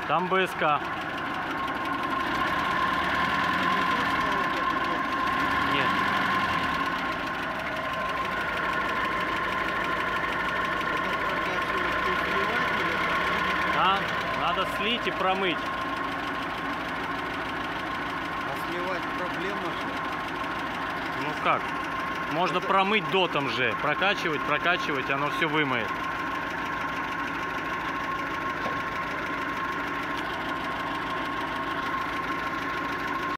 Там БСК. Нет. Да, надо слить и промыть. А сливать проблема же. Ну как? Можно промыть дотом же. Прокачивать, оно все вымоет.